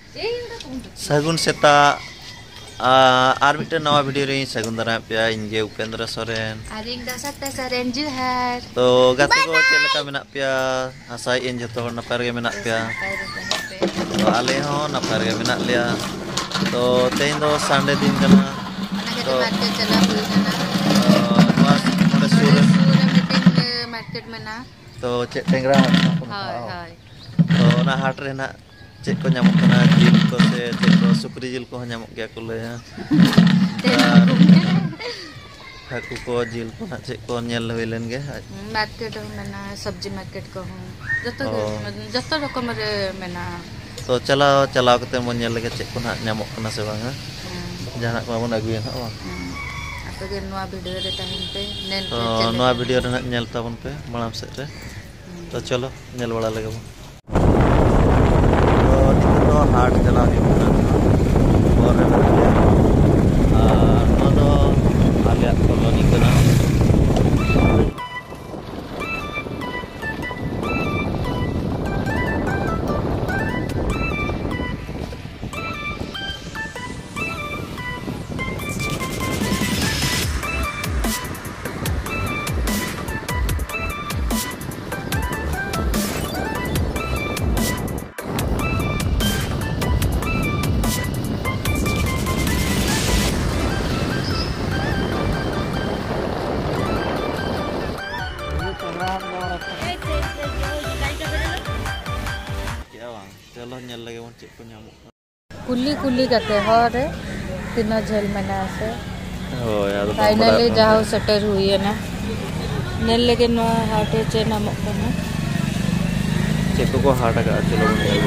सगुन सेता आर मिट्टे नवा वीडियो रे सगुन दारा पे इंगे उपेंद्र सोरेन आरिंग दासते सोरेन जुहार तो गाते को चेलका मेना पिया आशा इन जतो नपार गे मेना पिया तो आले हो नपार गे मेना लिया तो तेन दो संडे दिन कना तो मार्केट चला हुई ना मार्केट में ना तो चे टेंगरा हाय हाय तो ना हाट रे ना चे को नामक कना जिल को से चे को सुक्री जिल को नामक गया को ले हाकू को जिल को ना चे को नेल होइलेन गे मार्केट में ना सब्जी मार्केट को जतो रकम रे मेना तो चलाओ कते मन नेल लगे चे को ना नामक कना से बांगा जहां को बन अगुया ना आपे गे नवा वीडियो रे ताहिन पे नेल तो नवा वीडियो रे ना नेल ताबन पे मालाम से रे तो चलो नेल बड़ा लगे तो हाट चला और आलिया कॉलोनी कना चलो नेल लगे वन चेक को नामक कुली कुली कते हरे तीन झेल मना से हो यार फाइनली जाओ सेटर हुई है ना नेल लगे नो हाट चे नामक कना चेक को हाट का चलो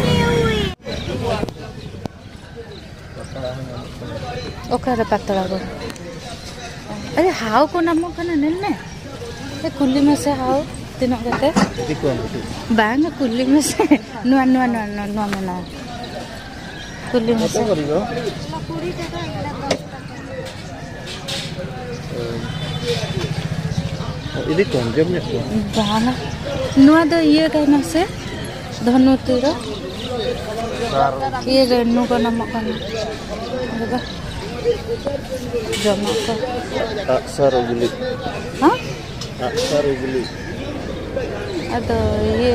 ओकर पतला को अरे हाउ को नामक कना नेल ने ए कुली में से हाउ तीनों कते बांग कुली में से नुआ नुआ नुआ नुआ मना कुली में से इदी कौन जब ने बांग नुआ दो ये कहना से धनु तीरो ये रेनू का नाम कना देखा जमा का अक्सर उगली हां अक्सर उगली अतो ये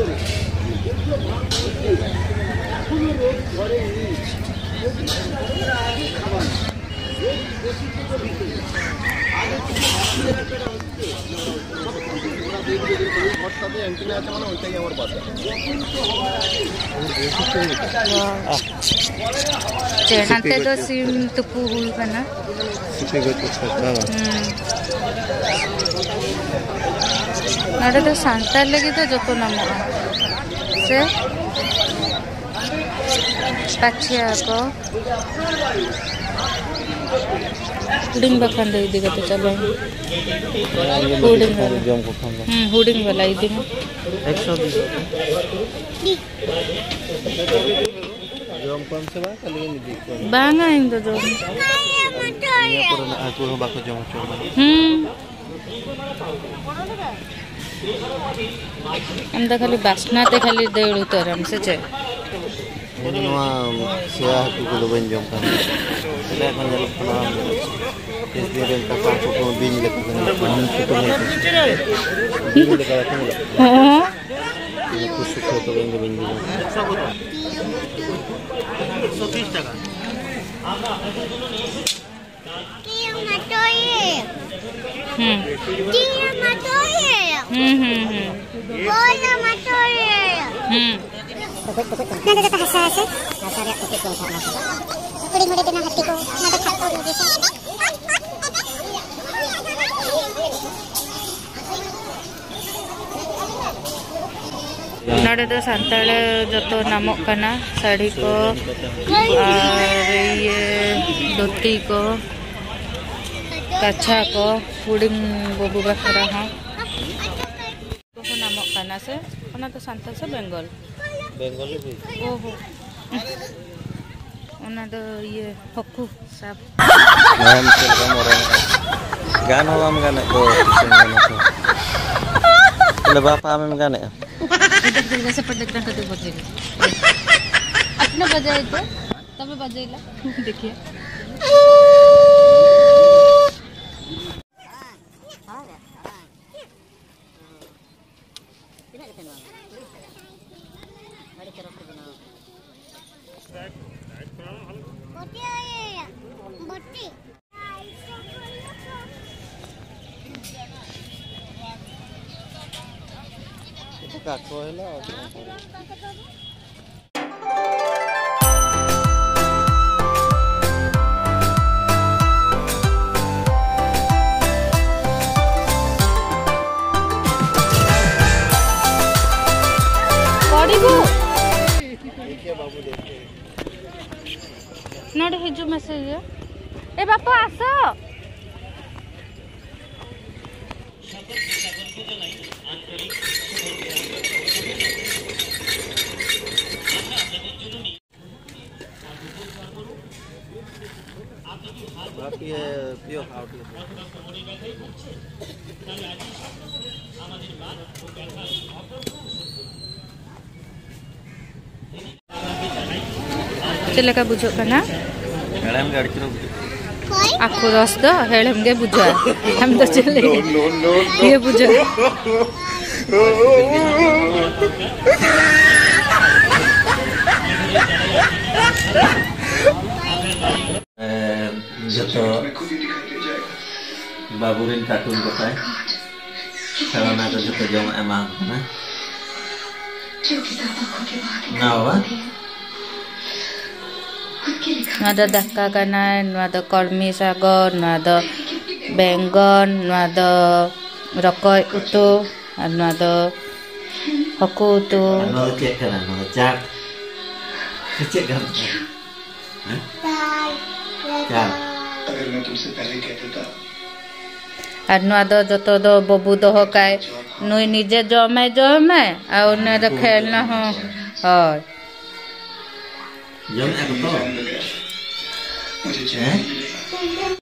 चेहनते तो सिम तुपु हुई बना नडे तो सांतार लगी तो जतो नाम से पाछिया को हुडिंग बखन दे दिगत चलो हुडिंग जम को खांगा हुडिंग वाला इदी 120 जम कम से बा खाली निदी बांगा इन तो जम ये पुराना आको बाको जम चोबा हम तो खाली बासना ते खाली देउडू तो आराम से चे नवा सेवा को दो बन जम kan ले kan जल नाम इस दिन का का को बिन ले kan पानी को बिन ले का को हां ये कुछ को तो बिन 120 টাকা नड़े तो सांताल जो नामक कना साड़ी को और ये धोती को कच्छा को हुडिंग बबू बखरा हाँ को नामक कना से ओना तो सांताल से बेंगल भी ओहो ओना तो ये हक्कू सब हम चल हम गान हो हम गाने को ले बापा हम गाने जैसे पढ़ने का तो बोल किने बजाई थे तबे बजाइला देखिए काको हैला पड़िबो देखिए बाबू देखिए नोड हिजु मैसेज ए बापा आसो आप ये पियो खाओ चले का बुझो कना मैडम गाड़ी चलो आपको रस दो हेलम के बुझो हम तो चले ये बुझो जो बाबूरिन कार्टून बताए खेलना का जो जम एमा ना होगा नादा दक्का काना नादा कर्मी साग नादा बेंगन नादा रकय उतो नादा हको उतो नादा चेक करना नादा चाट चेक करना चाट अगर मैं तुमसे पहले कह देता अनुवाद जत दो बबू दह काय नुई निजे जमे जमे आ ने खेलना हो हाय जमे को तो मुझे